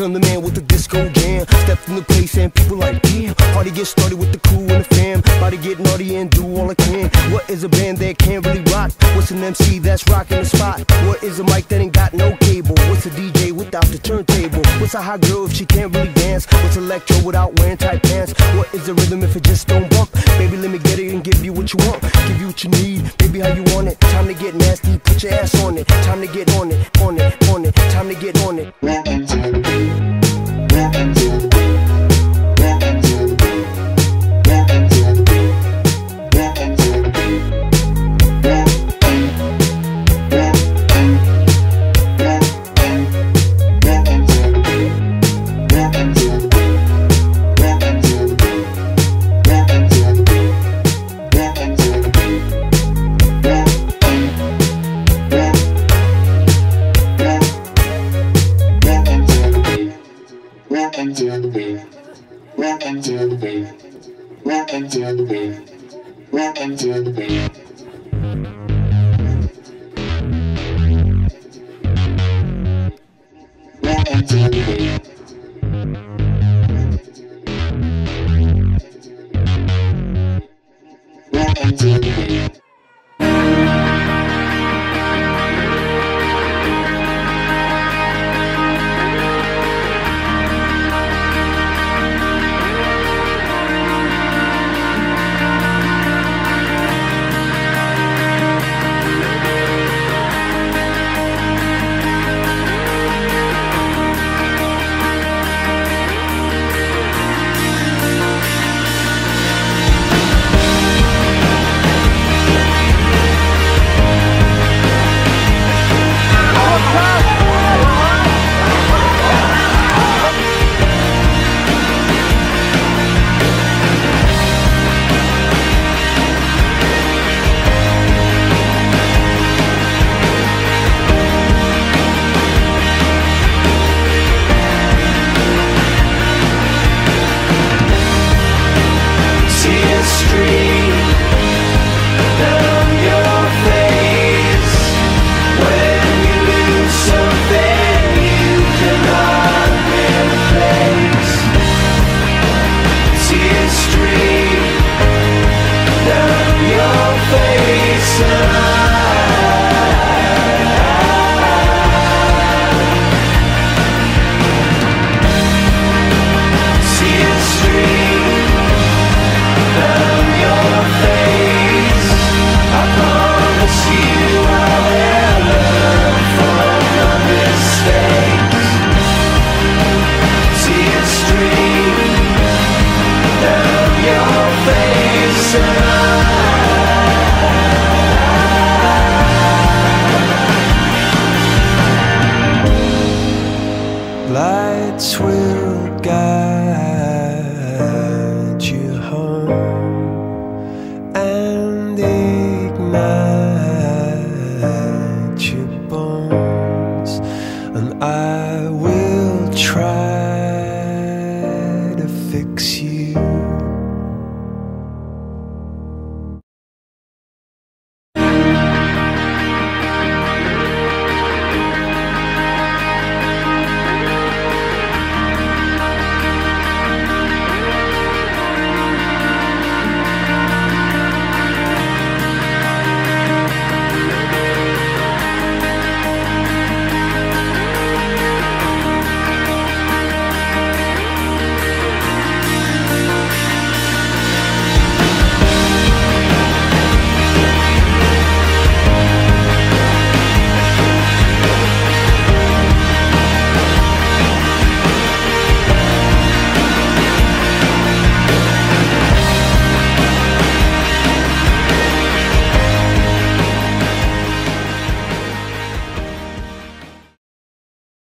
come the man with the disco jam. Stepped in the place and people like, damn. Party get started with the crew and the fam. About to get naughty and do all I can. What is a band that can't really rock? What's an MC that's rocking the spot? What is a mic that ain't got no cable? What's a DJ without the turntable? What's a hot girl if she can't really dance? What's electro without wearing tight pants? What is a rhythm if it just don't bump? Baby, let me get it and give you what you want. Give you what you need, baby, how you want it. Time to get nasty, put your ass on it. Time to get on it, on it, on it. Time to get on it. Rockin' to the beat, rockin' to the beat. Rockin' to the beat, rockin' to the beat, rockin' to the beat, rockin' to the beat. Rockin' to the beat. Rockin' to the beat. Lights will guide you home and ignite your bones, and I will try to fix you.